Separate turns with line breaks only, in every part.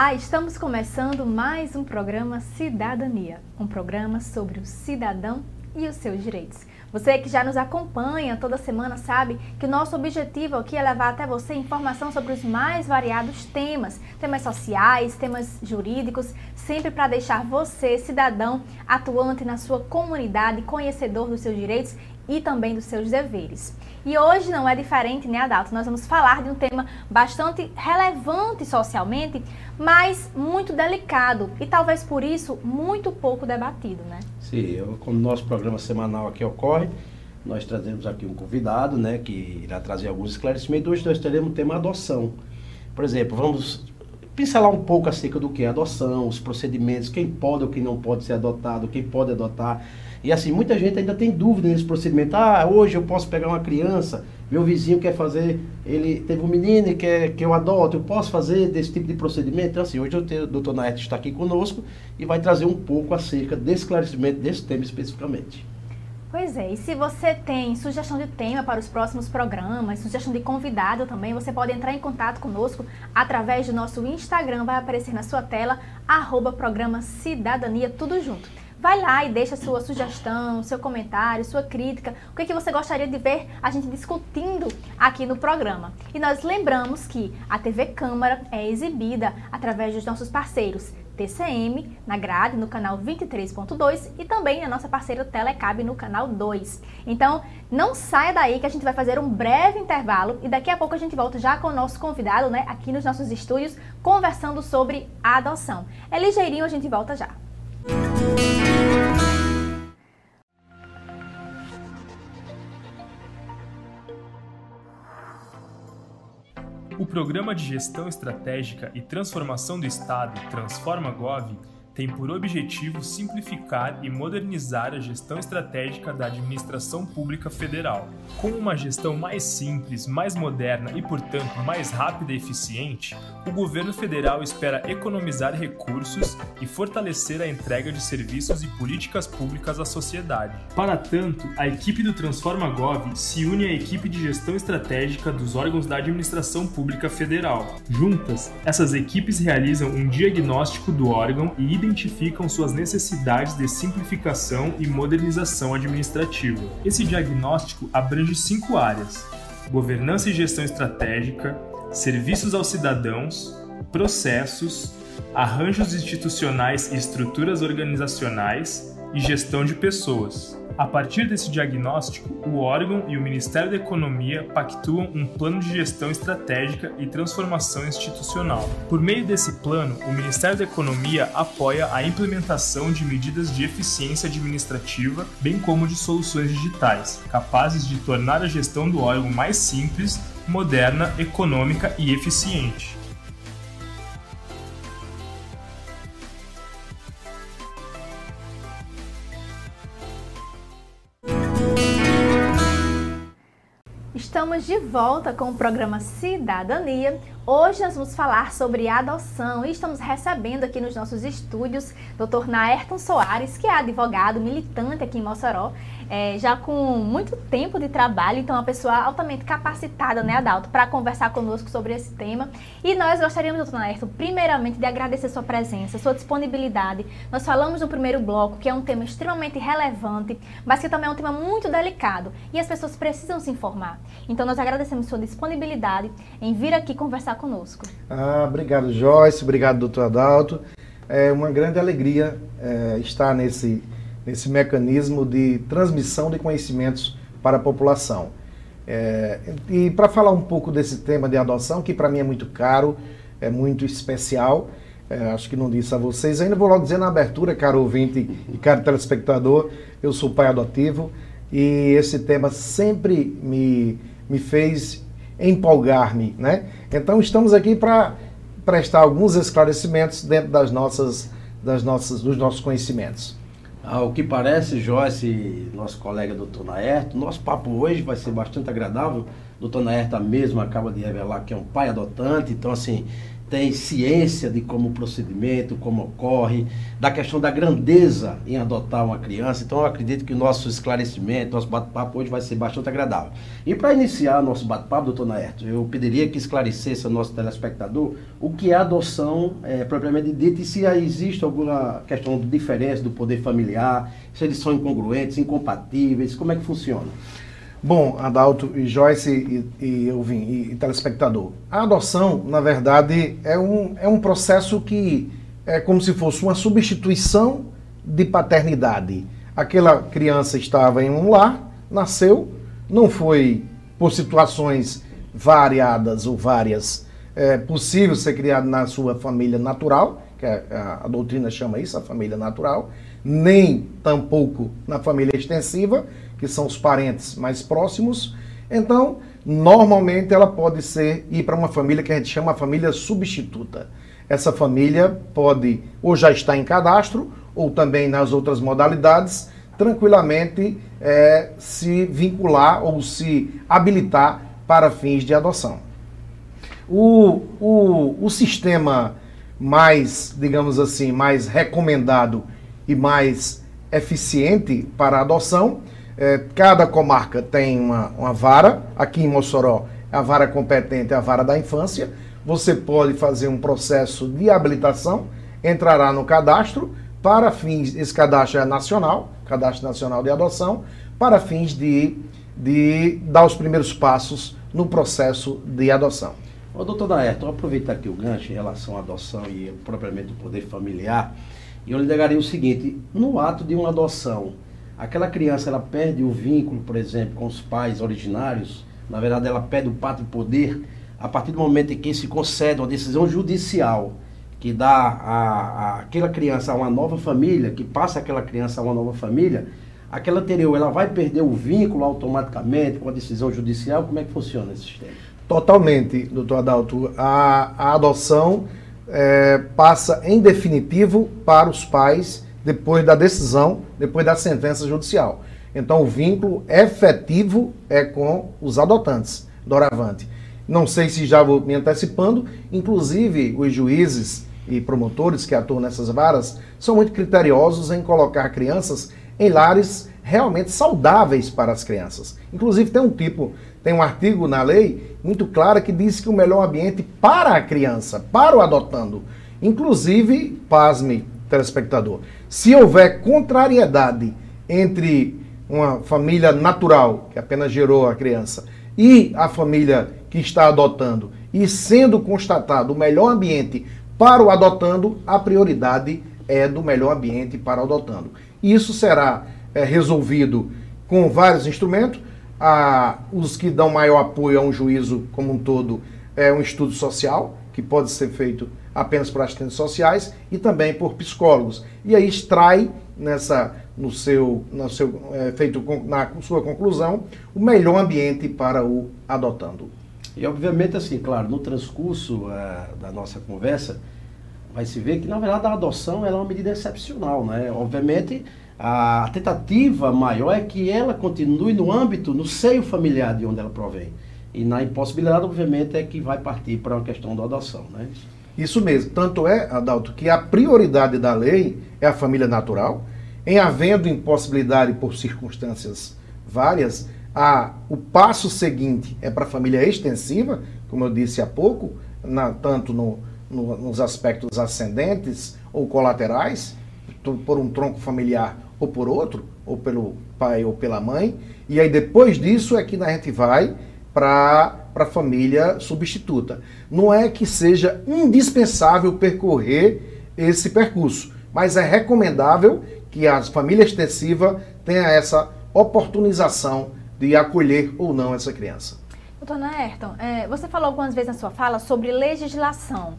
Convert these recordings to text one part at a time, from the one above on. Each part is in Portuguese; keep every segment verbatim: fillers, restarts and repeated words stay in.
Olá, estamos começando mais um programa Cidadania, um programa sobre o cidadão e os seus direitos. Você que já nos acompanha toda semana sabe que o nosso objetivo aqui é levar até você informação sobre os mais variados temas, temas sociais, temas jurídicos, sempre para deixar você, cidadão, atuante na sua comunidade, conhecedor dos seus direitos e também dos seus deveres. E hoje não é diferente, né, Adalto? Nós vamos falar de um tema bastante relevante socialmente, mas muito delicado e talvez por isso muito pouco debatido, né?
Sim, eu, como nosso programa semanal aqui ocorre, nós trazemos aqui um convidado, né, que irá trazer alguns esclarecimentos. Hoje nós teremos o tema adoção. Por exemplo, vamos pincelar um pouco acerca do que é adoção, os procedimentos, quem pode ou quem não pode ser adotado, quem pode adotar. E assim, muita gente ainda tem dúvida nesse procedimento. Ah, hoje eu posso pegar uma criança, meu vizinho quer fazer, ele teve um menino e quer que eu adote, eu posso fazer desse tipo de procedimento? Então assim, hoje eu tenho, o doutor Naerto está aqui conosco e vai trazer um pouco acerca desse esclarecimento desse tema especificamente.
Pois é, e se você tem sugestão de tema para os próximos programas, sugestão de convidado também, você pode entrar em contato conosco através do nosso Instagram, vai aparecer na sua tela, arroba programa Cidadania, tudo junto. Vai lá e deixa sua sugestão, seu comentário, sua crítica, o que, é que você gostaria de ver a gente discutindo aqui no programa. E nós lembramos que a T V Câmara é exibida através dos nossos parceiros T C M, na grade, no canal vinte e três ponto dois e também a nossa parceira Telecab no canal dois. Então, não saia daí que a gente vai fazer um breve intervalo e daqui a pouco a gente volta já com o nosso convidado, né, aqui nos nossos estúdios, conversando sobre a adoção. É ligeirinho, a gente volta já.
O Programa de Gestão Estratégica e Transformação do Estado, TransformaGov, tem por objetivo simplificar e modernizar a gestão estratégica da administração pública federal. Com uma gestão mais simples, mais moderna e, portanto, mais rápida e eficiente, o governo federal espera economizar recursos e fortalecer a entrega de serviços e políticas públicas à sociedade. Para tanto, a equipe do TransformaGov se une à equipe de gestão estratégica dos órgãos da administração pública federal. Juntas, essas equipes realizam um diagnóstico do órgão e identificam suas necessidades de simplificação e modernização administrativa. Esse diagnóstico abrange cinco áreas: governança e gestão estratégica, serviços aos cidadãos, processos, arranjos institucionais e estruturas organizacionais e gestão de pessoas. A partir desse diagnóstico, o órgão e o Ministério da Economia pactuam um plano de gestão estratégica e transformação institucional. Por meio desse plano, o Ministério da Economia apoia a implementação de medidas de eficiência administrativa, bem como de soluções digitais, capazes de tornar a gestão do órgão mais simples, moderna, econômica e eficiente.
Estamos de volta com o programa Cidadania. Hoje nós vamos falar sobre adoção e estamos recebendo aqui nos nossos estúdios doutor Naerton Soares, que é advogado, militante aqui em Mossoró, é, já com muito tempo de trabalho, então é uma pessoa altamente capacitada, né, Adalto, para conversar conosco sobre esse tema. E nós gostaríamos, doutor Naerton, primeiramente de agradecer sua presença, sua disponibilidade. Nós falamos no primeiro bloco que é um tema extremamente relevante, mas que também é um tema muito delicado e as pessoas precisam se informar. Então nós agradecemos sua disponibilidade em vir aqui conversar conosco.
Ah, obrigado, Joyce, obrigado, doutor Adalto. É uma grande alegria é, estar nesse, nesse mecanismo de transmissão de conhecimentos para a população. É, e para falar um pouco desse tema de adoção, que para mim é muito caro, é muito especial, é, acho que não disse a vocês, ainda vou logo dizer na abertura, caro ouvinte e caro telespectador, eu sou pai adotivo e esse tema sempre me, me fez empolgar-me, né? Então estamos aqui para prestar alguns esclarecimentos dentro das nossas, das nossas, dos nossos conhecimentos.
Ao que parece, Joyce, nosso colega doutor Naerto, nosso papo hoje vai ser bastante agradável. O doutor Naerto mesmo acaba de revelar que é um pai adotante, então assim, tem ciência de como o procedimento, como ocorre, da questão da grandeza em adotar uma criança. Então eu acredito que o nosso esclarecimento, nosso bate-papo hoje vai ser bastante agradável. E para iniciar nosso bate-papo, doutor Naerto, eu pediria que esclarecesse ao nosso telespectador o que é adoção é, propriamente dita e se existe alguma questão de diferença do poder familiar, se eles são incongruentes, incompatíveis, como é que funciona?
Bom, Adalto e Joyce e, e eu vim, e, e telespectador, a adoção, na verdade, é um, é um processo que é como se fosse uma substituição de paternidade. Aquela criança estava em um lar, nasceu, não foi por situações variadas ou várias, é possível ser criado na sua família natural, que a, a, a doutrina chama isso, a família natural, nem tampouco na família extensiva, que são os parentes mais próximos. Então, normalmente ela pode ser ir para uma família que a gente chama família substituta. Essa família pode ou já estar em cadastro, ou também nas outras modalidades, tranquilamente é, se vincular ou se habilitar para fins de adoção. O, o, o sistema mais, digamos assim, mais recomendado e mais eficiente para a adoção, é, cada comarca tem uma, uma vara. Aqui em Mossoró, a vara competente é a vara da infância. Você pode fazer um processo de habilitação, entrará no cadastro, para fins, esse cadastro é nacional, Cadastro Nacional de Adoção, para fins de, de dar os primeiros passos no processo de adoção.
Ô, doutor Naerto, vou aproveitar aqui o gancho em relação à adoção e propriamente o poder familiar, e eu lhe negaria o seguinte: no ato de uma adoção, aquela criança ela perde o vínculo, por exemplo, com os pais originários, na verdade ela perde o pátrio poder, a partir do momento em que se concede uma decisão judicial que dá a, a, aquela criança a uma nova família, que passa aquela criança a uma nova família, aquela anterior, ela vai perder o vínculo automaticamente com a decisão judicial? Como é que funciona esse sistema?
Totalmente, doutor Adalto. A, a adoção é, passa em definitivo para os pais depois da decisão, depois da sentença judicial. Então o vínculo efetivo é com os adotantes, doravante. Não sei se já vou me antecipando, inclusive os juízes e promotores que atuam nessas varas são muito criteriosos em colocar crianças em lares realmente saudáveis para as crianças. Inclusive tem um tipo, tem um artigo na lei muito claro que diz que o melhor ambiente para a criança, para o adotando, inclusive, pasme, telespectador, se houver contrariedade entre uma família natural, que apenas gerou a criança, e a família que está adotando, e sendo constatado o melhor ambiente para o adotando, a prioridade é do melhor ambiente para o adotando. Isso será é, resolvido com vários instrumentos. Ah, os que dão maior apoio a um juízo como um todo é um estudo social, que pode ser feito apenas por assistentes sociais e também por psicólogos. E aí extrai nessa, no seu, no seu, é, feito na sua conclusão, o melhor ambiente para o adotando.
E obviamente, assim, claro, no transcurso uh, da nossa conversa, vai se ver que, na verdade, a adoção ela é uma medida excepcional, né? Obviamente, a tentativa maior é que ela continue no âmbito, no seio familiar de onde ela provém. E na impossibilidade, obviamente, é que vai partir para uma questão da adoção, né?
Isso mesmo. Tanto é, Adalto, que a prioridade da lei é a família natural. Em havendo impossibilidade por circunstâncias várias, a, o passo seguinte é para a família extensiva, como eu disse há pouco, na, tanto no, no, nos aspectos ascendentes ou colaterais, por um tronco familiar ou por outro, ou pelo pai ou pela mãe. E aí depois disso é que a gente vai para a família substituta. Não é que seja indispensável percorrer esse percurso, mas é recomendável que a família extensiva tenha essa oportunização de acolher ou não essa criança.
Doutor Naerton, é, você falou algumas vezes na sua fala sobre legislação.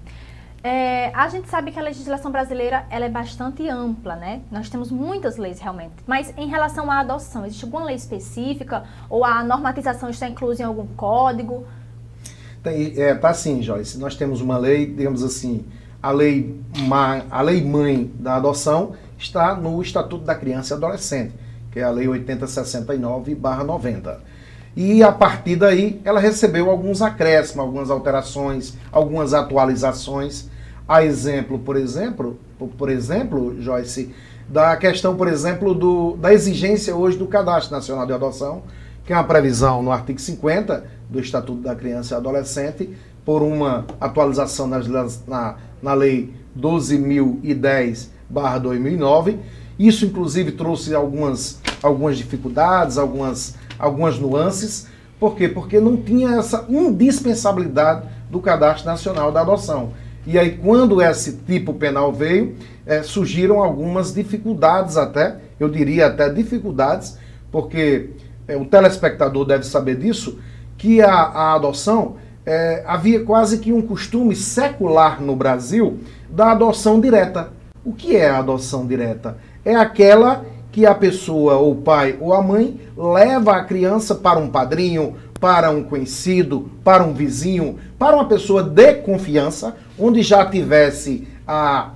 É, a gente sabe que a legislação brasileira ela é bastante ampla, né? Nós temos muitas leis realmente, mas em relação à adoção, existe alguma lei específica ou a normatização está inclusa em algum código?
Tem, é, tá sim, Joyce. Nós temos uma lei, digamos assim, a lei, ma, a lei mãe da adoção está no Estatuto da Criança e Adolescente, que é a lei oitenta sessenta e nove barra noventa. E a partir daí ela recebeu alguns acréscimos, algumas alterações, algumas atualizações. A exemplo, por exemplo, por exemplo, Joyce, da questão, por exemplo, do, da exigência hoje do Cadastro Nacional de Adoção, que é uma previsão no artigo cinquenta do Estatuto da Criança e Adolescente, por uma atualização nas, na, na Lei doze mil e dez barra dois mil e nove. Isso, inclusive, trouxe algumas, algumas dificuldades, algumas, algumas nuances. Por quê? Porque não tinha essa indispensabilidade do Cadastro Nacional da Adoção. E aí, quando esse tipo penal veio, é, surgiram algumas dificuldades até, eu diria até dificuldades, porque é, o telespectador deve saber disso, que a, a adoção, é, havia quase que um costume secular no Brasil da adoção direta. O que é a adoção direta? É aquela que a pessoa, ou o pai ou a mãe, leva a criança para um padrinho, para um conhecido, para um vizinho, para uma pessoa de confiança, onde já tivesse a,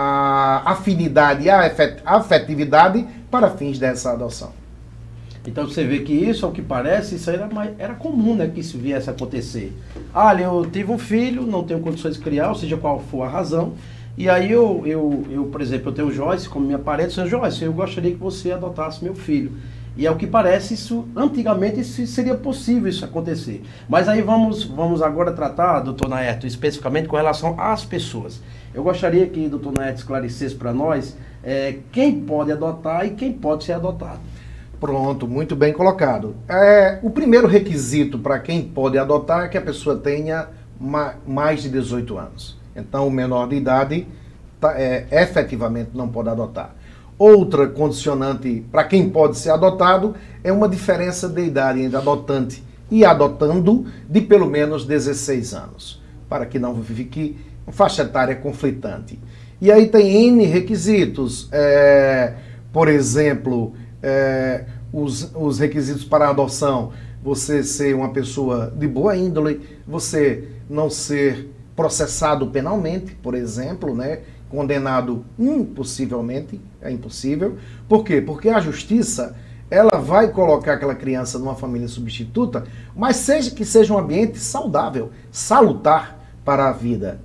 a afinidade e a afetividade para fins dessa adoção.
Então você vê que isso, ao que parece, isso era, era comum, né, que isso viesse a acontecer. Ah, eu tive um filho, não tenho condições de criar, ou seja, qual for a razão, e aí eu, eu, eu por exemplo, eu tenho o Joyce como minha parente, eu Joyce, eu gostaria que você adotasse meu filho. E ao que parece, isso, antigamente isso seria possível isso acontecer. Mas aí vamos, vamos agora tratar, doutor Naerto, especificamente com relação às pessoas. Eu gostaria que o doutor Naerto esclarecesse para nós é, quem pode adotar e quem pode ser adotado.
Pronto, muito bem colocado. É, o primeiro requisito para quem pode adotar é que a pessoa tenha ma mais de dezoito anos. Então, o menor de idade tá, é, efetivamente não pode adotar. Outra condicionante para quem pode ser adotado é uma diferença de idade entre adotante e adotando de pelo menos dezesseis anos, para que não fique faixa etária conflitante. E aí tem N requisitos, é, por exemplo, é, os, os requisitos para a adoção: você ser uma pessoa de boa índole, você não ser processado penalmente, por exemplo, né? Condenado impossivelmente, é impossível. Por quê? Porque a justiça, ela vai colocar aquela criança numa família substituta, mas seja que seja um ambiente saudável, salutar para a vida.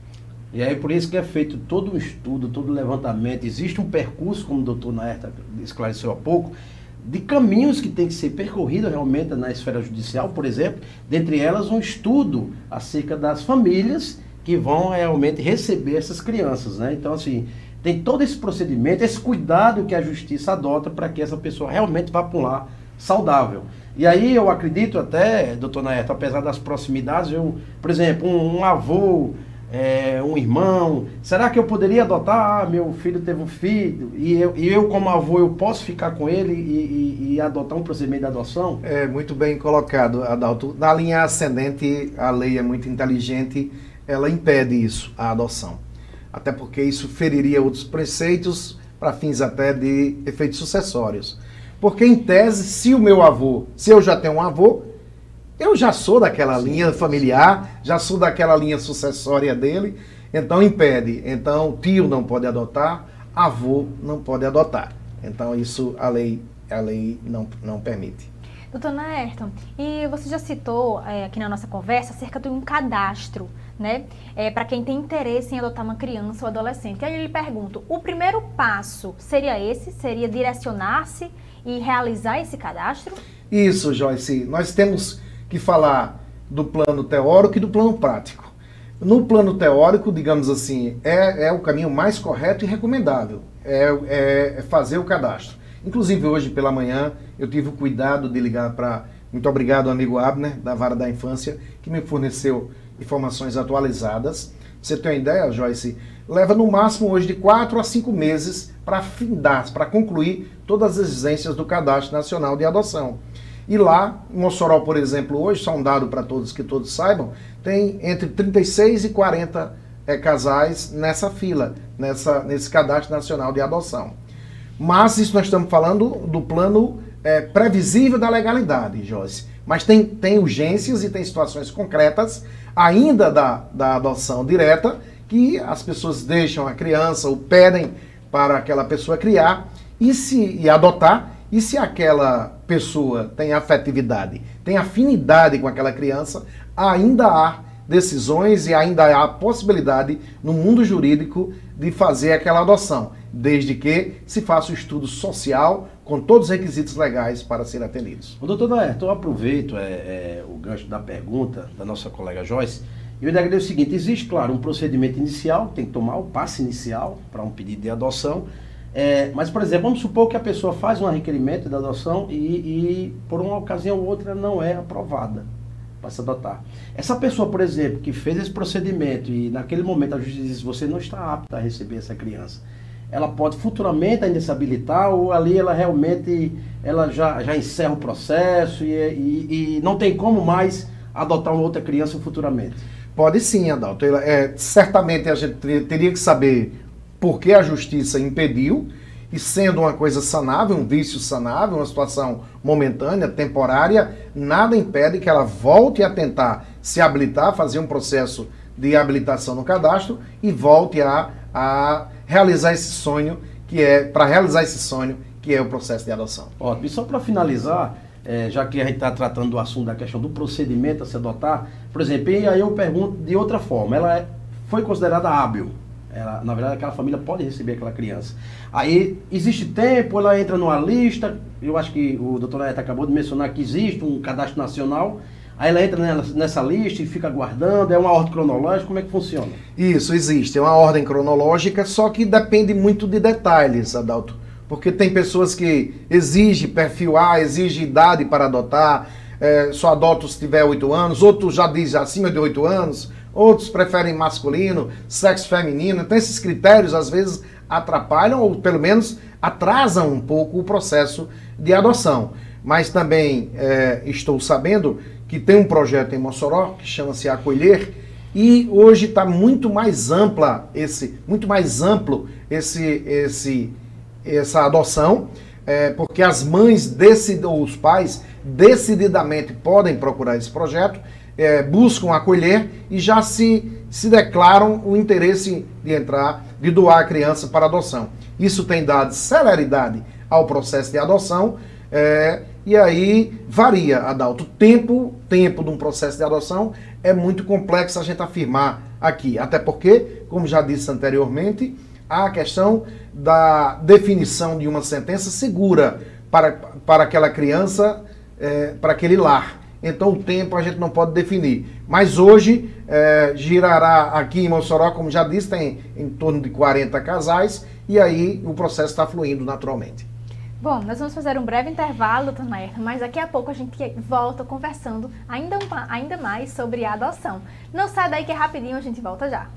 E aí por isso que é feito todo um estudo, todo um levantamento. Existe um percurso, como o doutor Naerto esclareceu há pouco, de caminhos que tem que ser percorridos realmente na esfera judicial, por exemplo, dentre elas um estudo acerca das famílias que vão realmente receber essas crianças, né? Então, assim, tem todo esse procedimento, esse cuidado que a justiça adota para que essa pessoa realmente vá para um lar saudável. E aí eu acredito até, doutor Naerto, apesar das proximidades, eu, por exemplo, um, um avô, é, um irmão, será que eu poderia adotar? Ah, meu filho teve um filho, e eu, e eu como avô, eu posso ficar com ele e, e, e adotar um procedimento de adoção?
É muito bem colocado, Adalto. Na linha ascendente, a lei é muito inteligente, ela impede isso, a adoção. Até porque isso feriria outros preceitos para fins até de efeitos sucessórios. Porque, em tese, se o meu avô, se eu já tenho um avô, eu já sou daquela linha familiar, já sou daquela linha sucessória dele, então impede. Então, tio não pode adotar, avô não pode adotar. Então, isso a lei, a lei não, não permite.
Doutor Naerto, e você já citou é, aqui na nossa conversa acerca de um cadastro, né, é, para quem tem interesse em adotar uma criança ou adolescente. Aí eu lhe pergunto, o primeiro passo seria esse? Seria direcionar-se e realizar esse cadastro?
Isso, Joyce. Nós temos que falar do plano teórico e do plano prático. No plano teórico, digamos assim, é, é o caminho mais correto e recomendável, é, é fazer o cadastro. Inclusive, hoje pela manhã, eu tive o cuidado de ligar para... Muito obrigado, amigo Abner, da Vara da Infância, que me forneceu informações atualizadas. Você tem uma ideia, Joyce? Leva no máximo hoje de quatro a cinco meses para findar, para concluir todas as exigências do Cadastro Nacional de Adoção. E lá, em Mossoró, por exemplo, hoje, só um dado para todos que todos saibam, tem entre trinta e seis e quarenta é, casais nessa fila, nessa, nesse Cadastro Nacional de Adoção. Mas isso nós estamos falando do plano é, previsível da legalidade, Joyce. Mas tem, tem urgências e tem situações concretas ainda da, da adoção direta que as pessoas deixam a criança ou pedem para aquela pessoa criar e, se, e adotar, e se aquela pessoa tem afetividade, tem afinidade com aquela criança, ainda há decisões e ainda há a possibilidade no mundo jurídico de fazer aquela adoção, desde que se faça o estudo social com todos os requisitos legais para serem atendidos.
O doutor Daerto, eu aproveito é, é, o gancho da pergunta da nossa colega Joyce, e eu diria o seguinte: existe, claro, um procedimento inicial, tem que tomar o passe inicial para um pedido de adoção, é, mas, por exemplo, vamos supor que a pessoa faz um requerimento de adoção e, e por uma ocasião ou outra não é aprovada para se adotar. Essa pessoa, por exemplo, que fez esse procedimento e naquele momento a justiça diz: você não está apta a receber essa criança, ela pode futuramente ainda se habilitar, ou ali ela realmente ela já, já encerra o processo e, e, e não tem como mais adotar uma outra criança futuramente?
Pode sim, Adalto. É, certamente a gente teria que saber por que a justiça impediu, e sendo uma coisa sanável, um vício sanável, uma situação momentânea, temporária, nada impede que ela volte a tentar se habilitar, fazer um processo de habilitação no cadastro e volte a, a realizar esse sonho, que é, para realizar esse sonho, que é o processo de adoção.
Ótimo. E só para finalizar, é, já que a gente está tratando do assunto da questão do procedimento a se adotar, por exemplo, e aí eu pergunto de outra forma, ela é, foi considerada hábil? Ela, na verdade, aquela família pode receber aquela criança. Aí, existe tempo, ela entra numa lista, eu acho que o doutor Daerto acabou de mencionar que existe um cadastro nacional, aí ela entra nessa lista e fica aguardando, é uma ordem cronológica, como é que funciona?
Isso, existe, é uma ordem cronológica, só que depende muito de detalhes, Adalto, porque tem pessoas que exigem perfil A, exigem idade para adotar, é, só adotam se tiver oito anos, outros já dizem acima de oito anos, outros preferem masculino, sexo feminino. Então esses critérios às vezes atrapalham ou pelo menos atrasam um pouco o processo de adoção. Mas também é, estou sabendo que tem um projeto em Mossoró que chama-se Acolher, e hoje está muito mais ampla esse, muito mais amplo esse, esse, essa adoção, é, porque as mães decid, ou os pais decididamente podem procurar esse projeto, É, buscam acolher e já se, se declaram o interesse de entrar, de doar a criança para adoção. Isso tem dado celeridade ao processo de adoção, é, e aí varia, Adalto. O tempo, tempo de um processo de adoção é muito complexo a gente afirmar aqui, até porque, como já disse anteriormente, há a questão da definição de uma sentença segura para, para aquela criança, é, para aquele lar. Então o tempo a gente não pode definir. Mas hoje é, girará aqui em Mossoró, como já disse, tem em torno de quarenta casais, e aí o processo está fluindo naturalmente.
Bom, nós vamos fazer um breve intervalo, doutor Daerto, mas daqui a pouco a gente volta conversando ainda, ainda mais sobre a adoção. Não sai daí que é rapidinho, a gente volta já.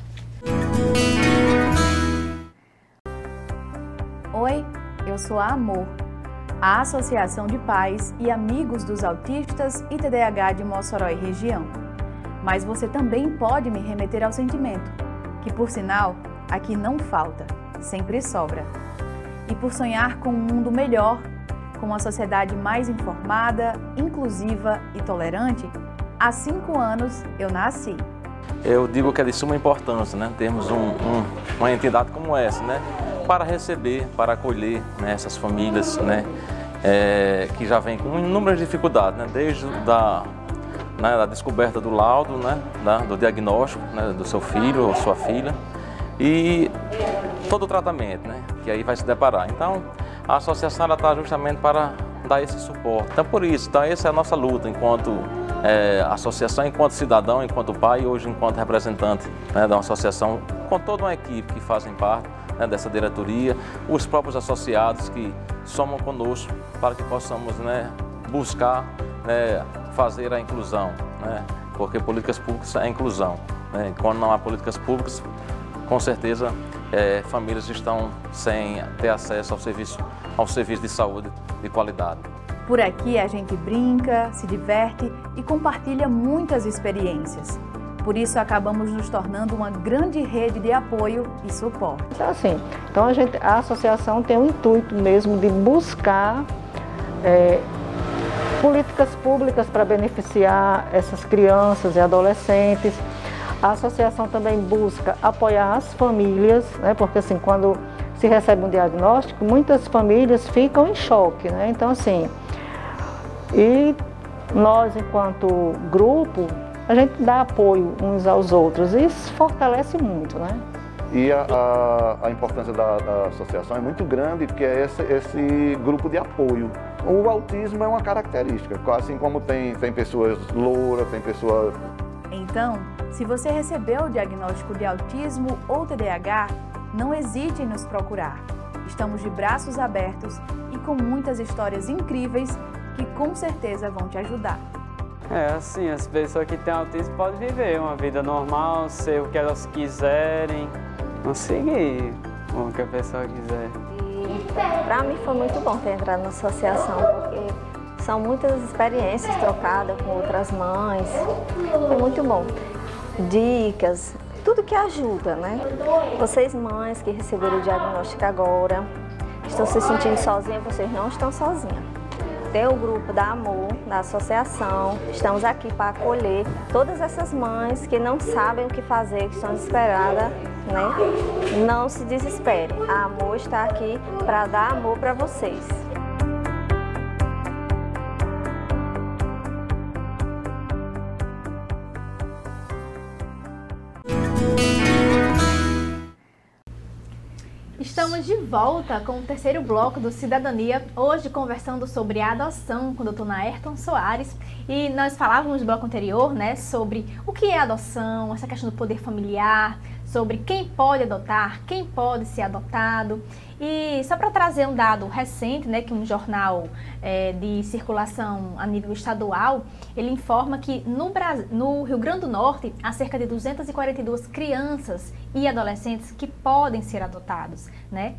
Oi, eu sou a Amor, a Associação de Pais e Amigos dos Autistas e T D A H de Mossoró e região. Mas você também pode me remeter ao sentimento, que por sinal, aqui não falta, sempre sobra. E por sonhar com um mundo melhor, com uma sociedade mais informada, inclusiva e tolerante, há cinco anos eu nasci.
Eu digo que é de suma importância, né, termos um, um, uma entidade como essa, né, para receber, para acolher, né, essas famílias, né, é, que já vêm com inúmeras dificuldades, né, desde da, né, da descoberta do laudo, né, da, do diagnóstico, né, do seu filho ou sua filha, e todo o tratamento, né, que aí vai se deparar. Então, a associação está justamente para dar esse suporte. Então, por isso, então, essa é a nossa luta enquanto é, associação, enquanto cidadão, enquanto pai, e hoje enquanto representante, né, da associação, com toda uma equipe que fazem parte, né, dessa diretoria, os próprios associados que somam conosco para que possamos, né, buscar, né, fazer a inclusão, né, porque políticas públicas é inclusão, né, quando não há políticas públicas, com certeza é, famílias estão sem ter acesso ao serviço, ao serviço de saúde de qualidade.
Por aqui a gente brinca, se diverte e compartilha muitas experiências. Por isso acabamos nos tornando uma grande rede de apoio e suporte.
Então, assim, então a, gente, a associação tem o intuito mesmo de buscar é, políticas públicas para beneficiar essas crianças e adolescentes. A associação também busca apoiar as famílias, né, porque assim, quando se recebe um diagnóstico, muitas famílias ficam em choque, né? Então, assim, E nós, enquanto grupo, a gente dá apoio uns aos outros e isso fortalece muito, né?
E a, a, a importância da, da associação é muito grande, porque é esse, esse grupo de apoio. O autismo é uma característica, assim como tem, tem pessoas louras, tem pessoas...
Então, se você recebeu o diagnóstico de autismo ou T D A H, não hesite em nos procurar. Estamos de braços abertos e com muitas histórias incríveis que com certeza vão te ajudar.
É assim, as pessoas que têm autismo podem viver uma vida normal, ser o que elas quiserem, conseguir o que a pessoa quiser.
E para mim foi muito bom ter entrado na associação, porque são muitas experiências trocadas com outras mães, foi muito bom. Dicas, tudo que ajuda, né? Vocês mães que receberam o diagnóstico agora, estão se sentindo sozinhas, vocês não estão sozinhas. Tem o grupo da Amor, da associação, estamos aqui para acolher todas essas mães que não sabem o que fazer, que estão desesperadas, né? Não se desespere, a Amor está aqui para dar amor para vocês.
Estamos de volta com o terceiro bloco do Cidadania, hoje conversando sobre a adoção com o doutor Naerton Soares. E nós falávamos no bloco anterior, né, sobre o que é adoção, essa questão do poder familiar, sobre quem pode adotar, quem pode ser adotado. E só para trazer um dado recente, né, que um jornal é, de circulação a nível estadual, ele informa que no, Brasil, no Rio Grande do Norte há cerca de duzentas e quarenta e duas crianças e adolescentes que podem ser adotados, né?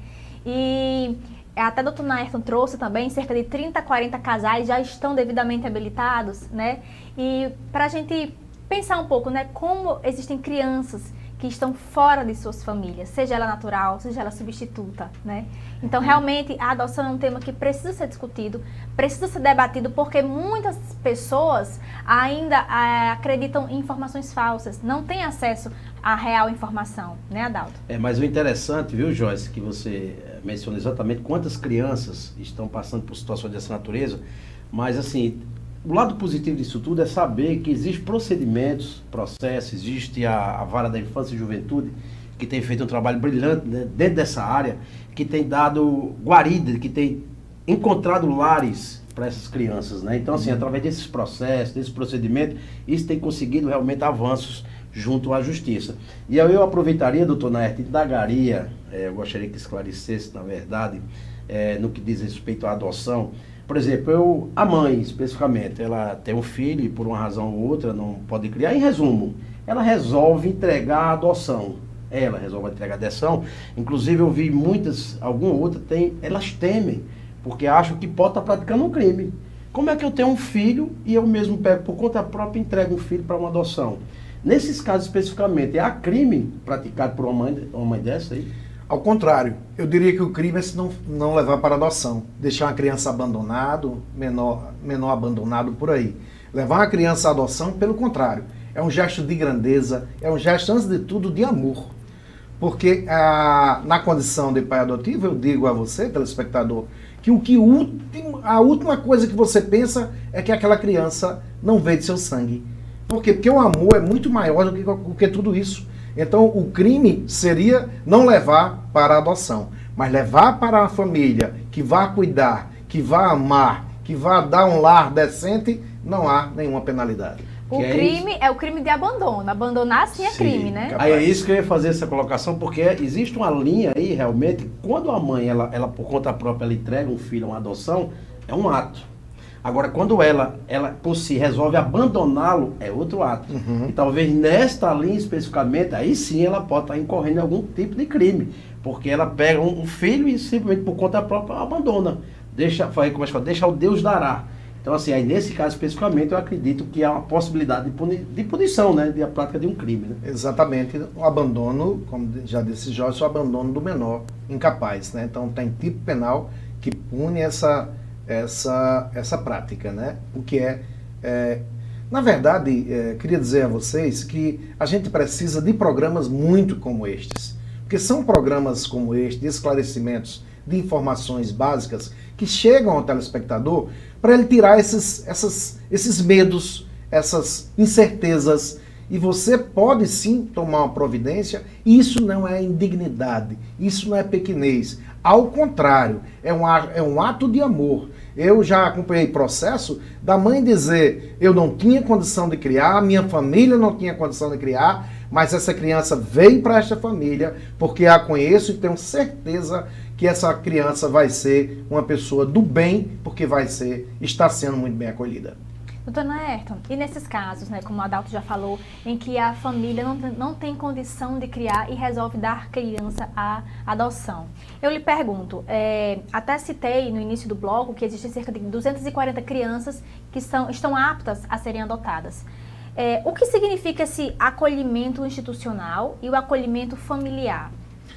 E até o doutor Naerton trouxe também, cerca de trinta, quarenta casais já estão devidamente habilitados, né? E para a gente pensar um pouco, né, como existem crianças que estão fora de suas famílias, seja ela natural, seja ela substituta, né? Então, realmente, a adoção é um tema que precisa ser discutido, precisa ser debatido, porque muitas pessoas ainda é, acreditam em informações falsas, não têm acesso à real informação, né, Adalto?
É, mas o interessante, viu, Joyce, que você menciona exatamente quantas crianças estão passando por situações dessa natureza, mas, assim, o lado positivo disso tudo é saber que existem procedimentos, processos, existe a, a Vara da Infância e Juventude, que tem feito um trabalho brilhante, né, dentro dessa área, que tem dado guarida, que tem encontrado lares para essas crianças, né? Então, assim, através desses processos, desse procedimento, isso tem conseguido realmente avanços junto à Justiça. E aí eu aproveitaria, doutor Naerton, indagaria, é, eu gostaria que esclarecesse, na verdade, é, no que diz respeito à adoção. Por exemplo, eu, a mãe, especificamente, ela tem um filho e por uma razão ou outra não pode criar. Em resumo, ela resolve entregar a adoção. Ela resolve entregar a adoção. Inclusive, eu vi muitas, alguma outra, tem, elas temem, porque acham que pode estar praticando um crime. Como é que eu tenho um filho e eu mesmo pego por conta própria e entrego um filho para uma adoção? Nesses casos especificamente, há crime praticado por uma mãe, uma mãe dessa aí?
Ao contrário, eu diria que o crime é se não, não levar para adoção, deixar uma criança abandonado, menor, menor abandonado por aí. Levar uma criança à adoção, pelo contrário, é um gesto de grandeza, é um gesto, antes de tudo, de amor. Porque ah, na condição de pai adotivo, eu digo a você, telespectador, que o que último, a última coisa que você pensa é que aquela criança não veio de seu sangue. Por quê? Porque o amor é muito maior do que, do que tudo isso. Então, o crime seria não levar para a adoção, mas levar para a família que vá cuidar, que vá amar, que vá dar um lar decente, não há nenhuma penalidade.
O que crime é, é o crime de abandono. Abandonar sim é sim, crime, né?
Aí é isso que eu ia fazer essa colocação, porque existe uma linha aí, realmente, quando a mãe, ela, ela por conta própria, ela entrega um filho a uma adoção, é um ato. Agora, quando ela, ela por si, resolve abandoná-lo, é outro ato. Uhum. E talvez nesta linha especificamente, aí sim ela pode estar incorrendo em algum tipo de crime. Porque ela pega um, um filho e simplesmente por conta própria abandona. Deixa, como é que fala? Deixa o Deus dará. Então, assim, aí nesse caso especificamente, eu acredito que há uma possibilidade de, puni, de punição, né? De a prática de um crime, né?
Exatamente. O abandono, como já disse Jorge, o abandono do menor incapaz, né? Então, tem tipo penal que pune essa... Essa, essa prática, né? O que é, é na verdade, é, queria dizer a vocês que a gente precisa de programas muito como estes, porque são programas como este, de esclarecimentos, de informações básicas, que chegam ao telespectador para ele tirar esses, essas, esses medos, essas incertezas. E você pode sim tomar uma providência. Isso não é indignidade, isso não é pequenez. Ao contrário, é um, é um ato de amor. Eu já acompanhei processo da mãe dizer: eu não tinha condição de criar, minha família não tinha condição de criar, mas essa criança veio para esta família porque a conheço e tenho certeza que essa criança vai ser uma pessoa do bem, porque vai ser, está sendo muito bem acolhida.
Doutor Naerton, e nesses casos, né, como o Adalto já falou, em que a família não, não tem condição de criar e resolve dar criança à adoção, eu lhe pergunto, é, até citei no início do bloco que existem cerca de duzentas e quarenta crianças que são, estão aptas a serem adotadas. É, o que significa esse acolhimento institucional e o acolhimento familiar?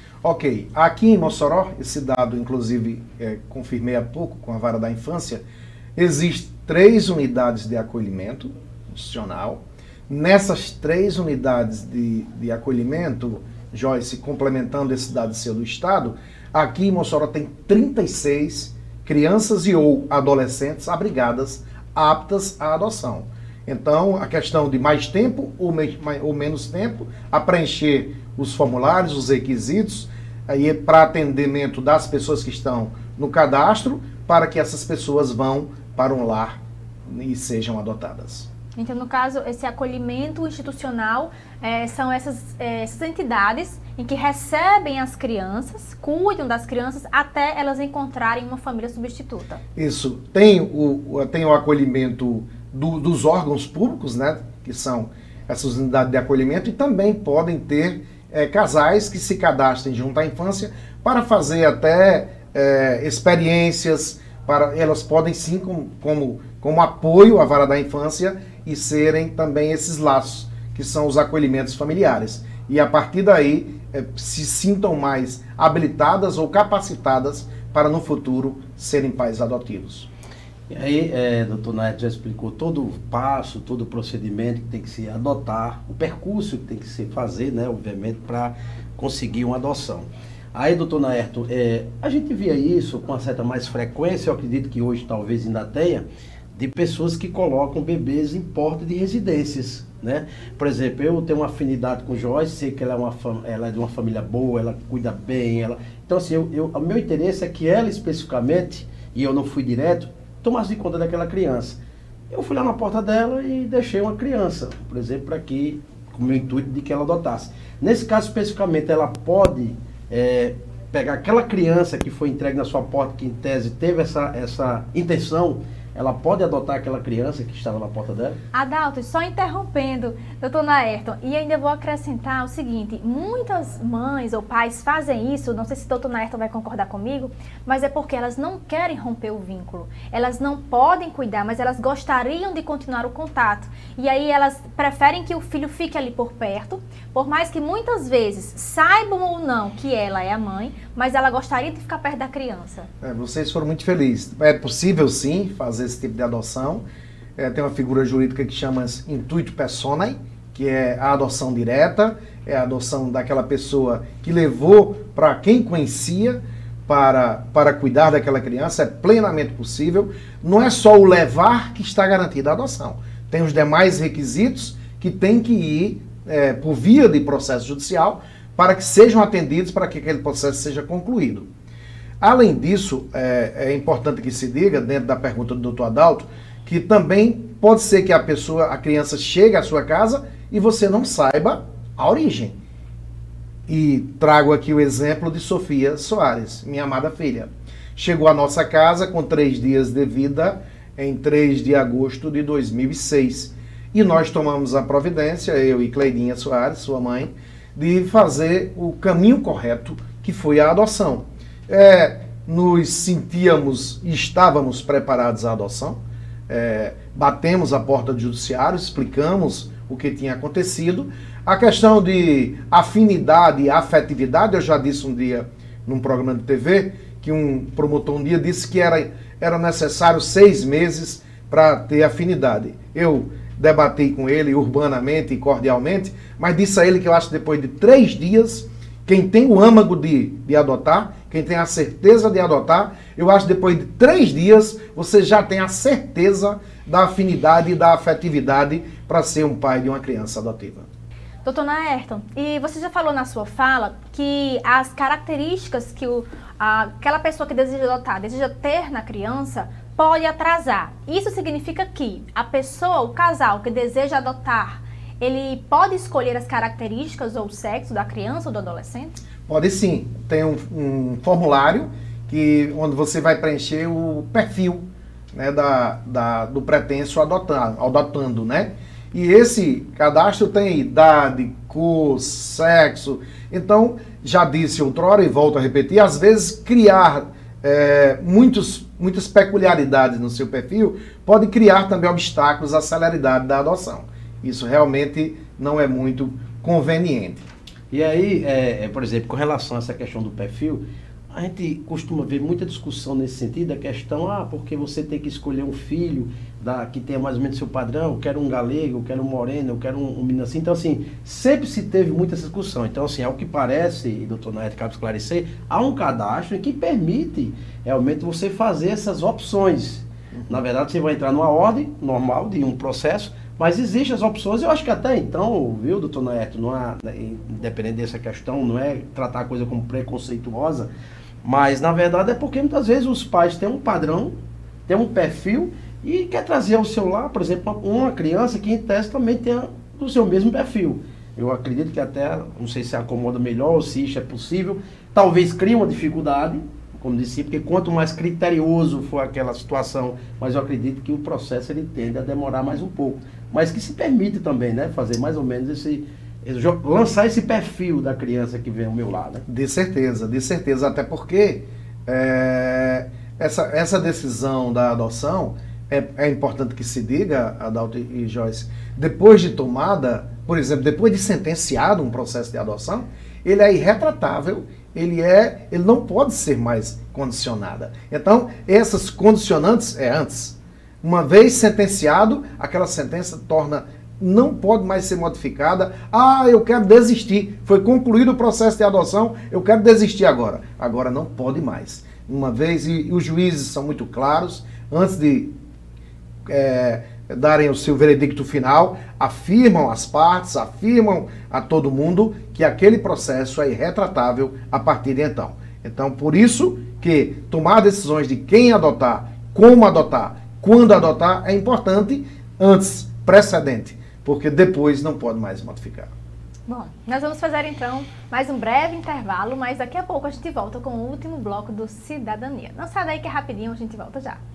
Ok, aqui em Mossoró, esse dado inclusive é, confirmei há pouco com a Vara da Infância, existem três unidades de acolhimento institucional. Nessas três unidades de, de acolhimento, Joyce, complementando esse dado seu do Estado, aqui em Mossoró tem trinta e seis crianças e ou adolescentes abrigadas, aptas à adoção. Então, a questão de mais tempo ou, me, ou menos tempo a preencher os formulários, os requisitos, aí para atendimento das pessoas que estão no cadastro, para que essas pessoas vão para um lar e sejam adotadas.
Então, no caso, esse acolhimento institucional é, são essas, é, essas entidades em que recebem as crianças, cuidam das crianças até elas encontrarem uma família substituta.
Isso. Tem o, tem o acolhimento do, dos órgãos públicos, né, que são essas unidades de acolhimento, e também podem ter é, casais que se cadastrem junto à infância para fazer até é, experiências. Para, elas podem sim, como, como, como apoio à Vara da Infância, e serem também esses laços, que são os acolhimentos familiares. E a partir daí, é, se sintam mais habilitadas ou capacitadas para no futuro serem pais adotivos.
E aí, é, doutor Naerton já explicou todo o passo, todo o procedimento que tem que se adotar, o percurso que tem que se fazer, né, obviamente, para conseguir uma adoção. Aí, doutor Naerton, é, a gente via isso com uma certa mais frequência, eu acredito que hoje talvez ainda tenha, de pessoas que colocam bebês em porta de residências, né? Por exemplo, eu tenho uma afinidade com Joyce, sei que ela é, uma, ela é de uma família boa, ela cuida bem, ela... Então, assim, eu, eu, o meu interesse é que ela especificamente, e eu não fui direto, tomasse de conta daquela criança. Eu fui lá na porta dela e deixei uma criança, por exemplo, para que, com o meu intuito de que ela adotasse. Nesse caso especificamente, ela pode... É, pegar aquela criança que foi entregue na sua porta, que em tese teve essa, essa intenção, ela pode adotar aquela criança que estava na porta dela?
Adalto, só interrompendo, doutor Naerton, e ainda vou acrescentar o seguinte, muitas mães ou pais fazem isso, não sei se o doutor Naerton vai concordar comigo, mas é porque elas não querem romper o vínculo, elas não podem cuidar, mas elas gostariam de continuar o contato, e aí elas preferem que o filho fique ali por perto, por mais que muitas vezes saibam ou não que ela é a mãe, mas ela gostaria de ficar perto da criança.
É, vocês foram muito felizes. É possível sim fazer esse tipo de adoção. É, tem uma figura jurídica que chama intuito personae, que é a adoção direta, é a adoção daquela pessoa que levou para quem conhecia para, para cuidar daquela criança. É plenamente possível. Não é só o levar que está garantida a adoção. Tem os demais requisitos que tem que ir é, por via de processo judicial para que sejam atendidos, para que aquele processo seja concluído. Além disso, é, é importante que se diga, dentro da pergunta do doutor Adalto, que também pode ser que a pessoa, a criança chegue à sua casa e você não saiba a origem. E trago aqui o exemplo de Sofia Soares, minha amada filha. Chegou à nossa casa com três dias de vida em três de agosto de dois mil e seis. E nós tomamos a providência, eu e Cleidinha Soares, sua mãe, de fazer o caminho correto, que foi a adoção. É, nos sentíamos e estávamos preparados à adoção, é, batemos a porta do judiciário, explicamos o que tinha acontecido. A questão de afinidade e afetividade, eu já disse um dia num programa de T V, que um promotor um dia disse que era, era necessário seis meses para ter afinidade. Eu debati com ele urbanamente e cordialmente, mas disse a ele que eu acho que depois de três dias Quem tem o âmago de, de adotar, quem tem a certeza de adotar, eu acho que depois de três dias você já tem a certeza da afinidade e da afetividade para ser um pai de uma criança adotiva.
Doutor Naerton, e você já falou na sua fala que as características que o, a, aquela pessoa que deseja adotar, deseja ter na criança, pode atrasar. Isso significa que a pessoa, o casal que deseja adotar, ele pode escolher as características ou o sexo da criança ou do adolescente? Pode sim. Tem um, um formulário que, onde você vai preencher o perfil, né, da, da, do pretenso adotar, adotando, né? E esse cadastro tem idade, cor, sexo. Então, já disse outrora e volto a repetir, às vezes criar é, muitos, muitas peculiaridades no seu perfil pode criar também obstáculos à celeridade da adoção. Isso realmente não é muito conveniente.
E aí, é, é, por exemplo, com relação a essa questão do perfil, a gente costuma ver muita discussão nesse sentido, a questão, ah, porque você tem que escolher um filho da, que tenha mais ou menos seu padrão, eu quero um galego, eu quero um moreno, eu quero um, um menino assim. Então, assim, sempre se teve muita essa discussão. Então, assim, ao que parece, e doutor Naerton cabe esclarecer, há um cadastro que permite realmente você fazer essas opções. Na verdade, você vai entrar numa ordem normal de um processo, mas existem as opções, eu acho que até então, viu, doutor Naerton, não é, independente dessa questão, não é tratar a coisa como preconceituosa, mas na verdade é porque muitas vezes os pais têm um padrão, têm um perfil e quer trazer ao seu lar, por exemplo, uma criança que em tese também tenha o seu mesmo perfil. Eu acredito que até, não sei se acomoda melhor ou se isso é possível, talvez crie uma dificuldade, como disse, porque quanto mais criterioso for aquela situação, mas eu acredito que o processo ele tende a demorar mais um pouco. Mas que se permite também, né, fazer mais ou menos esse, lançar esse perfil da criança que vem ao meu lado. Né?
De certeza, de certeza, até porque é, essa, essa decisão da adoção, é, é importante que se diga, Adalto e Joyce, depois de tomada, por exemplo, depois de sentenciado um processo de adoção, ele é irretratável, ele, é, ele não pode ser mais condicionada. Então, essas condicionantes é antes. Uma vez sentenciado, aquela sentença torna, não pode mais ser modificada. Ah, eu quero desistir. Foi concluído o processo de adoção, eu quero desistir agora. Agora não pode mais. Uma vez, e, e os juízes são muito claros, antes de é, darem o seu veredicto final, afirmam as partes, afirmam a todo mundo que aquele processo é irretratável a partir de então. Então, por isso que tomar decisões de quem adotar, como adotar, quando adotar, é importante antes, precedente, porque depois não pode mais modificar. Bom, nós vamos fazer então mais um breve intervalo, mas daqui a pouco a gente volta com o último bloco do Cidadania. Não sai daí que é rapidinho, a gente volta já.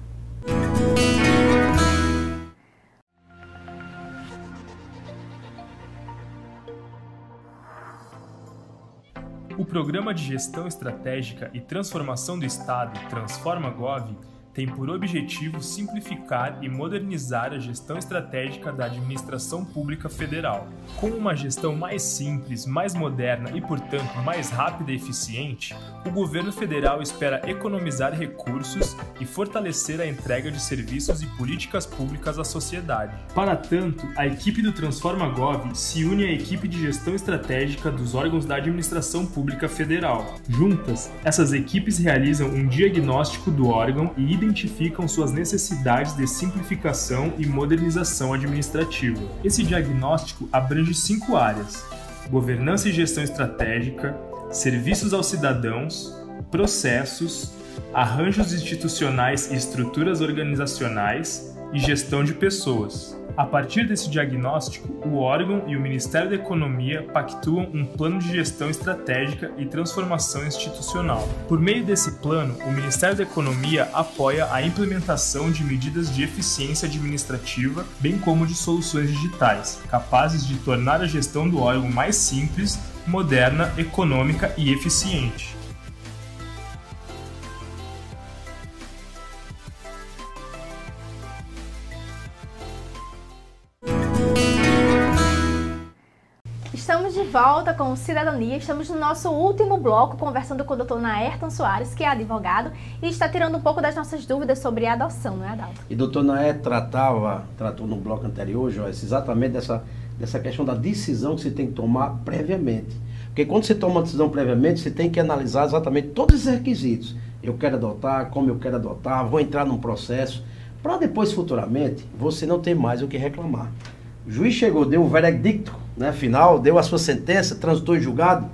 O Programa de Gestão Estratégica e Transformação do Estado, TransformaGov, tem por objetivo simplificar e modernizar a gestão estratégica da administração pública federal. Com uma gestão mais simples, mais moderna e, portanto, mais rápida e eficiente, o governo federal espera economizar recursos e fortalecer a entrega de serviços e políticas públicas à sociedade. Para tanto, a equipe do TransformaGov se une à equipe de gestão estratégica dos órgãos da administração pública federal. Juntas, essas equipes realizam um diagnóstico do órgão e identificam suas necessidades de simplificação e modernização administrativa. Esse diagnóstico abrange cinco áreas: governança e gestão estratégica, serviços aos cidadãos, processos, arranjos institucionais e estruturas organizacionais e gestão de pessoas. A partir desse diagnóstico, o órgão e o Ministério da Economia pactuam um plano de gestão estratégica e transformação institucional. Por meio desse plano, o Ministério da Economia apoia a implementação de medidas de eficiência administrativa, bem como de soluções digitais, capazes de tornar a gestão do órgão mais simples, moderna, econômica e eficiente.
Estamos de volta com o Cidadania, estamos no nosso último bloco conversando com o doutor Naerton Soares, que é advogado e está tirando um pouco das nossas dúvidas sobre a adoção, não é, Adalto?
E doutor Naerton tratava, tratou no bloco anterior, Joyce, exatamente dessa, dessa questão da decisão que você tem que tomar previamente. Porque quando você toma uma decisão previamente, você tem que analisar exatamente todos esses requisitos. Eu quero adotar, como eu quero adotar, vou entrar num processo, para depois, futuramente, você não ter mais o que reclamar. O juiz chegou, deu o veredicto, né, final, deu a sua sentença, transitou em julgado,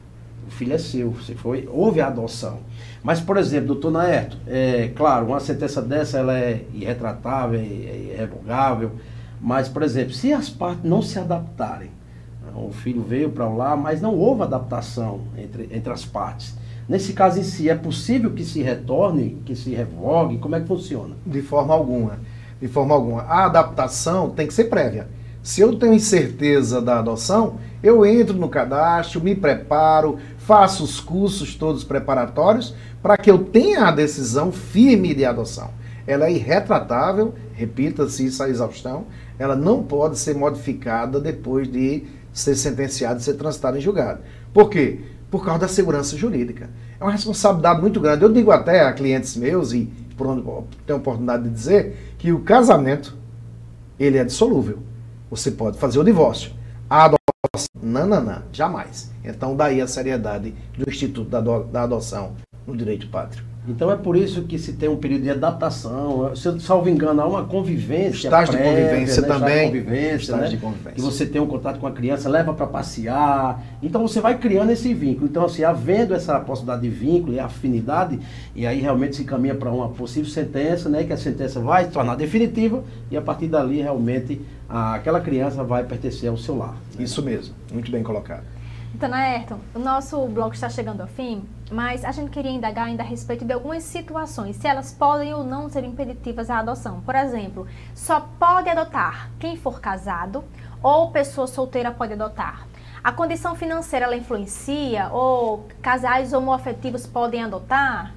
o filho é seu, você foi, houve a adoção. Mas, por exemplo, doutor Naerto, é claro, uma sentença dessa ela é irretratável, é irrevogável, mas, por exemplo, se as partes não se adaptarem, o filho veio para lá, mas não houve adaptação entre, entre as partes. Nesse caso em si, é possível que se retorne, que se revogue? Como é que funciona?
De forma alguma. De forma alguma. A adaptação tem que ser prévia. Se eu tenho incerteza da adoção, eu entro no cadastro, me preparo, faço os cursos todos preparatórios para que eu tenha a decisão firme de adoção. Ela é irretratável, repita-se isso a exaustão, ela não pode ser modificada depois de ser sentenciada e ser transitada em julgado. Por quê? Por causa da segurança jurídica. É uma responsabilidade muito grande. Eu digo até a clientes meus, e por onde tenho a oportunidade de dizer, que o casamento, ele é dissolúvel. Você pode fazer o divórcio. A adoção, não, não, não, jamais. Então, daí a seriedade do Instituto da, ado da Adoção no Direito Pátrio.
Então, é por isso que se tem um período de adaptação, se eu salvo engano, há uma convivência
Estágio
prévia,
de convivência
né?
também.
Estágio de convivência,
Estágio
né?
de convivência.
Que você tem um contato com a criança, leva para passear. Então, você vai criando esse vínculo. Então, assim, havendo essa possibilidade de vínculo e afinidade, e aí realmente se caminha para uma possível sentença, né? Que a sentença vai se tornar definitiva e a partir dali, realmente, a, aquela criança vai pertencer ao seu lar. Né?
Isso mesmo. Muito bem colocado.
Então, Naerton, o nosso bloco está chegando ao fim, mas a gente queria indagar ainda a respeito de algumas situações, se elas podem ou não ser impeditivas à adoção. Por exemplo, só pode adotar quem for casado ou pessoa solteira pode adotar. A condição financeira, ela influencia ou casais homoafetivos podem adotar?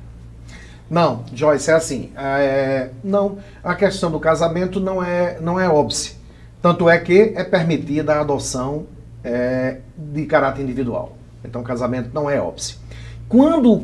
Não, Joyce, é assim. É, não, a questão do casamento não é, não é óbice. Tanto é que é permitida a adoção É, de caráter individual. Então, o casamento não é óbice. Quando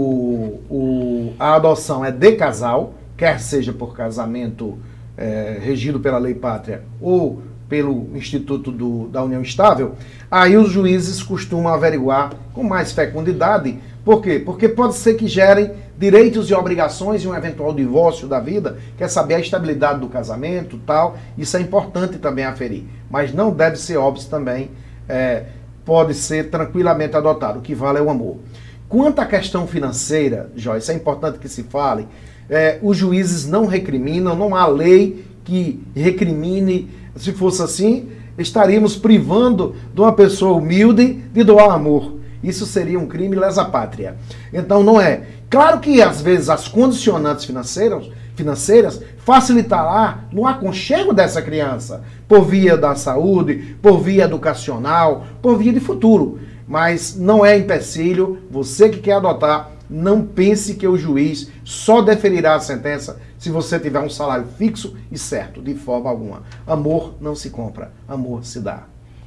o, o, a adoção é de casal, quer seja por casamento é, regido pela Lei Pátria ou pelo Instituto do, da União Estável, aí os juízes costumam averiguar com mais fecundidade. Por quê? Porque pode ser que gerem direitos e obrigações e um eventual divórcio da vida, quer saber a estabilidade do casamento, tal. Isso é importante também aferir. Mas não deve ser óbvio também, é, pode ser tranquilamente adotado. O que vale é o amor. Quanto à questão financeira, Joyce, é importante que se fale, é, os juízes não recriminam, não há lei que recrimine. Se fosse assim, estaríamos privando de uma pessoa humilde de doar amor. Isso seria um crime lesa pátria. Então não é. Claro que às vezes as condicionantes financeiras, financeiras facilitará no aconchego dessa criança, por via da saúde, por via educacional, por via de futuro. Mas não é empecilho, você que quer adotar, não pense que o juiz só deferirá a sentença se você tiver um salário fixo e certo, de forma alguma. Amor não se compra, amor se dá.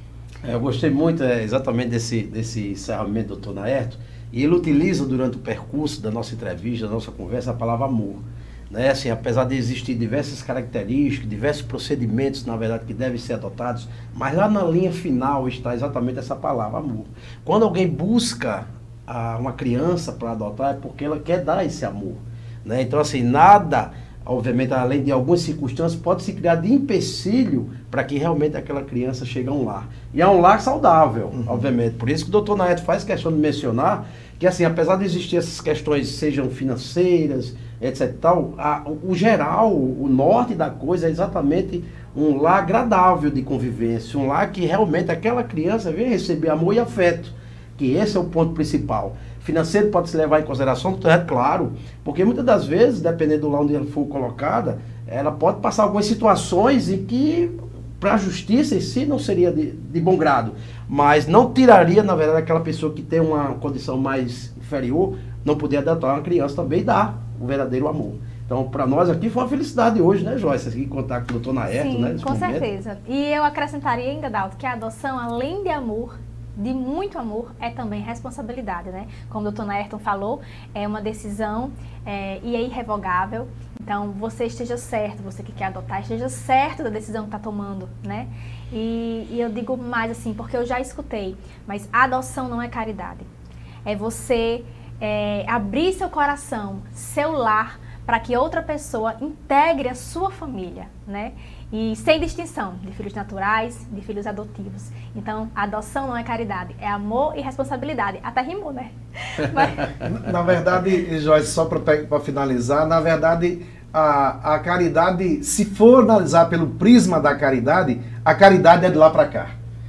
Eu gostei muito é, exatamente desse, desse encerramento do doutor Naerto, e ele utiliza durante o percurso da nossa entrevista, da nossa conversa, a palavra amor. Né? Assim, apesar de existir diversas características, diversos procedimentos, na verdade, que devem ser adotados, mas lá na linha final está exatamente essa palavra, amor. Quando alguém busca a, uma criança para adotar, é porque ela quer dar esse amor. Né? Então, assim, nada, obviamente, além de algumas circunstâncias, pode se criar de empecilho para que realmente aquela criança chegue a um lar. E é um lar saudável, uhum. obviamente. Por isso que o doutor Naerto faz questão de mencionar que, assim, apesar de existir essas questões, sejam financeiras, etc e tal, a, o geral, o norte da coisa é exatamente um lar agradável de convivência, um lar que realmente aquela criança venha receber amor e afeto, que esse é o ponto principal. Financeiro pode se levar em consideração, é claro, porque muitas das vezes, dependendo do lá onde ela for colocada, ela pode passar algumas situações em que, para a justiça em si, não seria de, de bom grado, mas não tiraria, na verdade, aquela pessoa que tem uma condição mais inferior, não poder adotar uma criança também e dar o verdadeiro amor. Então, para nós aqui foi uma felicidade hoje, né, Joyce? Aqui contar com o doutor Naerto,
Sim,
né?
com
momento.
certeza. E eu acrescentaria ainda, Dalton, que a adoção, além de amor, de muito amor, é também responsabilidade, né? Como o doutor Naerton falou, é uma decisão é, e é irrevogável. Então, você esteja certo, você que quer adotar, esteja certo da decisão que está tomando, né? E, e eu digo mais assim, porque eu já escutei, mas a adoção não é caridade. É você é, abrir seu coração, seu lar, para que outra pessoa integre a sua família, né? E sem distinção de filhos naturais, de filhos adotivos. Então, a adoção não é caridade, é amor e responsabilidade. Até rimou, né? Mas...
Na verdade, Joyce, só para finalizar, na verdade, a, a caridade, se for analisar pelo prisma da caridade, a caridade é de lá para cá.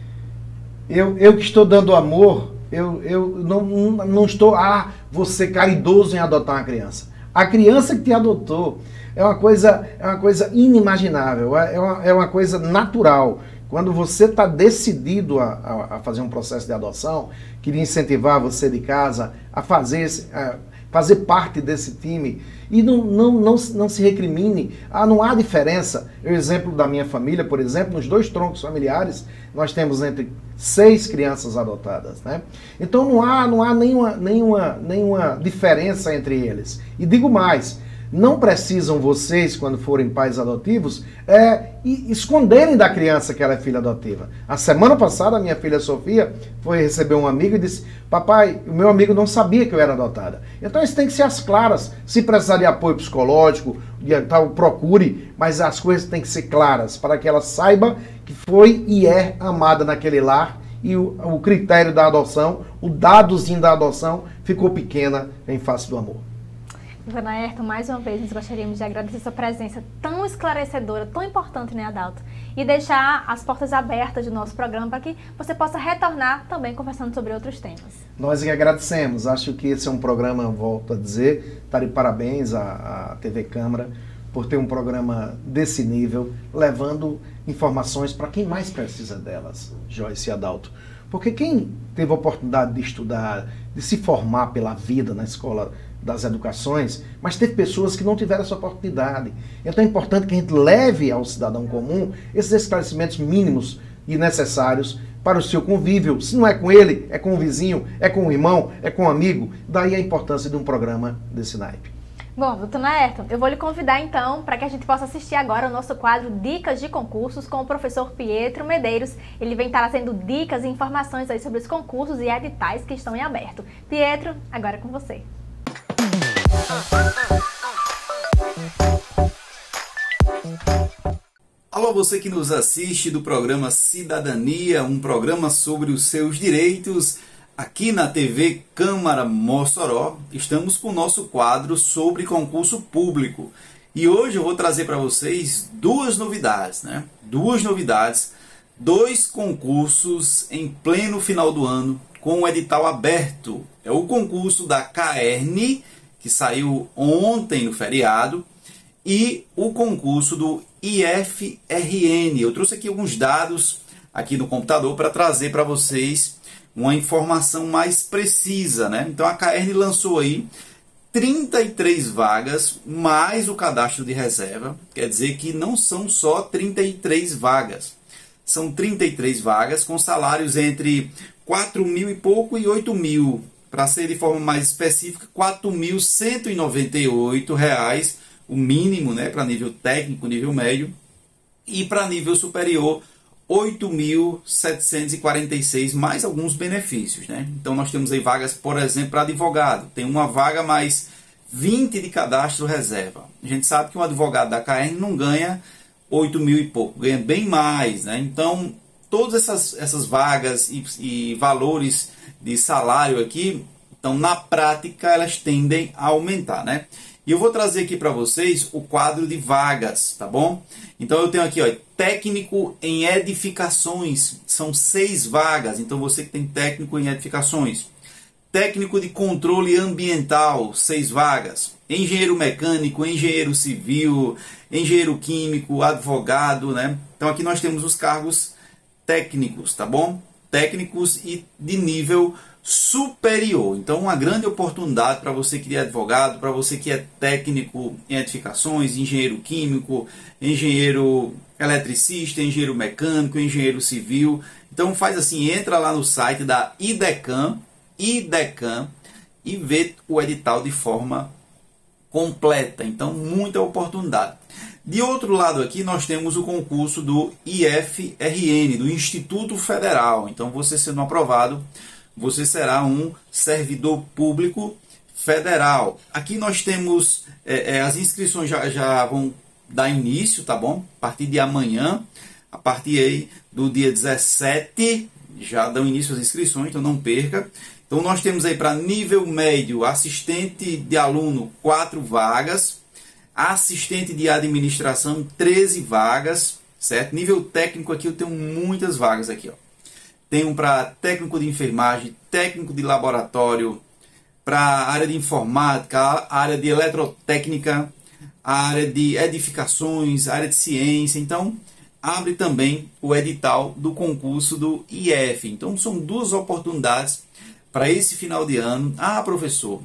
Eu, eu que estou dando amor, eu, eu não, não estou, ah, vou ser caridoso em adotar uma criança. A criança que te adotou é uma coisa, é uma coisa inimaginável, é uma, é uma coisa natural. Quando você está decidido a, a, a fazer um processo de adoção, queria incentivar você de casa a fazer, a fazer parte desse time e não, não, não, não se recrimine. Ah, não há diferença. O exemplo da minha família, por exemplo, nos dois troncos familiares, nós temos entre seis crianças adotadas, né? Então não há, não há nenhuma, nenhuma, nenhuma diferença entre eles. E digo mais, não precisam vocês, quando forem pais adotivos, é, esconderem da criança que ela é filha adotiva. A semana passada, a minha filha Sofia foi receber um amigo e disse: papai, o meu amigo não sabia que eu era adotada. Então isso tem que ser às claras. Se precisar de apoio psicológico, de tal, procure, mas as coisas têm que ser claras, para que ela saiba que foi e é amada naquele lar, e o, o critério da adoção, o dadozinho da adoção, ficou pequena em face do amor.
Dona Ayrton, mais uma vez, nós gostaríamos de agradecer sua presença tão esclarecedora, tão importante, né, Adalto? E deixar as portas abertas do nosso programa para que você possa retornar também conversando sobre outros temas.
Nós que agradecemos. Acho que esse é um programa, volto a dizer, está de parabéns à, à T V Câmara por ter um programa desse nível, levando informações para quem mais precisa delas, Joyce e Adalto. Porque quem teve a oportunidade de estudar, de se formar pela vida na escola das educações, mas teve pessoas que não tiveram essa oportunidade. Então é importante que a gente leve ao cidadão comum esses esclarecimentos mínimos e necessários para o seu convívio. Se não é com ele, é com o vizinho, é com o irmão, é com o amigo. Daí a importância de um programa desse naipe.
Bom, doutora Ayrton, eu vou lhe convidar então para que a gente possa assistir agora o nosso quadro Dicas de Concursos com o professor Pietro Medeiros. Ele vem trazendo dicas e informações aí sobre os concursos e editais que estão em aberto. Pietro, agora é com você.
Alô, você que nos assiste do programa Cidadania, um programa sobre os seus direitos. Aqui na T V Câmara Mossoró, estamos com o nosso quadro sobre concurso público. E hoje eu vou trazer para vocês duas novidades, né? Duas novidades, dois concursos em pleno final do ano, com o edital aberto. É o concurso da CAERN, que saiu ontem no feriado, e o concurso do I F R N. Eu trouxe aqui alguns dados aqui no computador para trazer para vocês uma informação mais precisa, né? Então a CAERN lançou aí trinta e três vagas, mais o cadastro de reserva. Quer dizer que não são só trinta e três vagas. São trinta e três vagas com salários entre quatro mil e pouco e oito mil. Para ser de forma mais específica, quatro mil cento e noventa e oito reais, o mínimo, né, para nível técnico, nível médio. E para nível superior, oito mil setecentos e quarenta e seis, mais alguns benefícios, né? Então nós temos aí vagas, por exemplo, para advogado. Tem uma vaga mais vinte de cadastro reserva. A gente sabe que um advogado da CAERN não ganha oito mil e pouco, ganha bem mais, né? Então todas essas, essas vagas e, e valores de salário aqui, então na prática elas tendem a aumentar, né? E eu vou trazer aqui para vocês o quadro de vagas, tá bom? Então eu tenho aqui, ó, técnico em edificações, são seis vagas, então você que tem técnico em edificações. Técnico de controle ambiental, seis vagas. Engenheiro mecânico, engenheiro civil, engenheiro químico, advogado, né? Então aqui nós temos os cargos técnicos, tá bom? Técnicos e de nível superior. Então uma grande oportunidade para você que é advogado, para você que é técnico em edificações, engenheiro químico, engenheiro eletricista, engenheiro mecânico, engenheiro civil. Então faz assim, entra lá no site da IDECAM, IDECAM, e vê o edital de forma completa. Então, muita oportunidade. De outro lado aqui, nós temos o concurso do I F R N, do Instituto Federal. Então, você sendo aprovado, você será um servidor público federal. Aqui nós temos, é, é, as inscrições já, já vão dar início, tá bom? A partir de amanhã, a partir aí do dia dezessete, já dão início as inscrições, então não perca. Então nós temos aí para nível médio, assistente de aluno, quatro vagas. Assistente de administração, treze vagas, certo? Nível técnico aqui eu tenho muitas vagas aqui, ó. Tenho para técnico de enfermagem, técnico de laboratório, para a área de informática, a área de eletrotécnica, a área de edificações, a área de ciência. Então, abre também o edital do concurso do I F. Então, são duas oportunidades para esse final de ano. Ah, professor,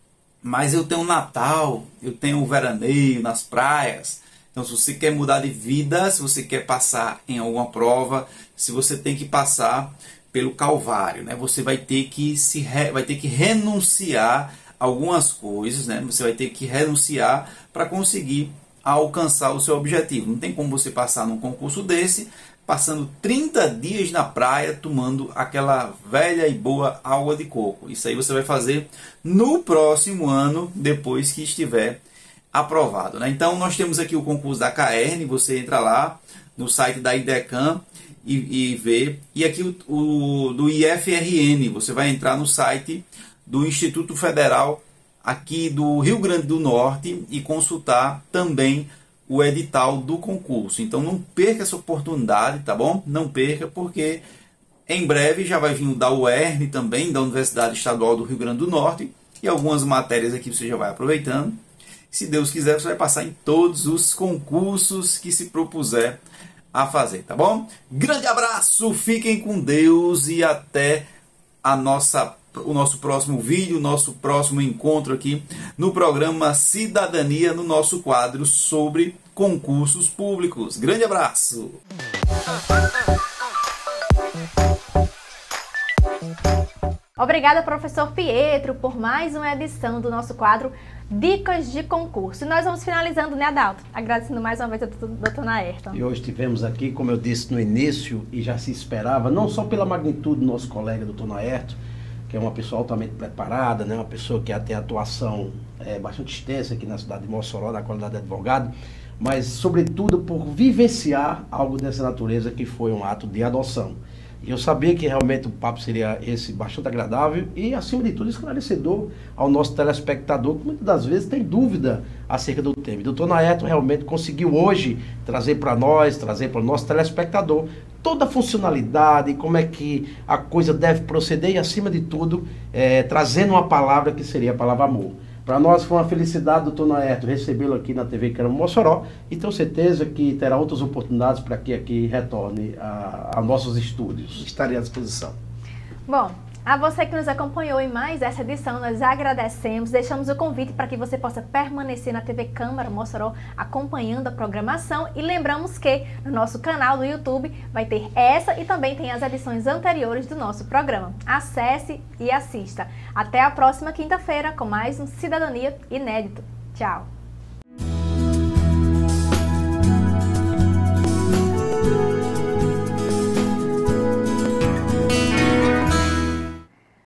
mas eu tenho o Natal, eu tenho o veraneio nas praias. Então, se você quer mudar de vida, se você quer passar em alguma prova, se você tem que passar pelo Calvário, né? Você vai ter que se re... vai ter que renunciar a algumas coisas, né? Você vai ter que renunciar para conseguir alcançar o seu objetivo. Não tem como você passar num concurso desse passando trinta dias na praia tomando aquela velha e boa água de coco. Isso aí você vai fazer no próximo ano, depois que estiver aprovado, né? Então, nós temos aqui o concurso da CAERN, você entra lá no site da IDECAM e, e vê. E aqui o, o do I F R N, você vai entrar no site do Instituto Federal aqui do Rio Grande do Norte e consultar também o edital do concurso. Então não perca essa oportunidade, tá bom? Não perca, porque em breve já vai vir o da U E R N também, da Universidade Estadual do Rio Grande do Norte, e algumas matérias aqui você já vai aproveitando. Se Deus quiser, você vai passar em todos os concursos que se propuser a fazer, tá bom? Grande abraço, fiquem com Deus e até a nossa o nosso próximo vídeo, o nosso próximo encontro aqui no programa Cidadania, no nosso quadro sobre concursos públicos. Grande abraço!
Obrigada, professor Pietro, por mais uma edição do nosso quadro Dicas de Concurso. E nós vamos finalizando, né, Adalto? Agradecendo mais uma vez ao doutor Naerton.
E hoje tivemos aqui, como eu disse no início, e já se esperava, não só pela magnitude do nosso colega doutor Naerton, que é uma pessoa altamente preparada, né? Uma pessoa que tem atuação é, bastante extensa aqui na cidade de Mossoró, na qualidade de advogado, mas, sobretudo, por vivenciar algo dessa natureza que foi um ato de adoção. E eu sabia que realmente o papo seria esse bastante agradável e, acima de tudo, esclarecedor ao nosso telespectador, que muitas das vezes tem dúvida acerca do tema. O doutor Naerton realmente conseguiu hoje trazer para nós, trazer para o nosso telespectador toda a funcionalidade, como é que a coisa deve proceder e, acima de tudo, é, trazendo uma palavra que seria a palavra amor. Para nós foi uma felicidade, doutor Naerton, recebê-lo aqui na T V Câmara Mossoró e tenho certeza que terá outras oportunidades para que aqui retorne a, a nossos estúdios. Estarei à disposição.
Bom, a você que nos acompanhou em mais essa edição, nós agradecemos, deixamos o convite para que você possa permanecer na T V Câmara Mossoró acompanhando a programação e lembramos que no nosso canal do YouTube vai ter essa e também tem as edições anteriores do nosso programa. Acesse e assista. Até a próxima quinta-feira com mais um Cidadania Inédito. Tchau!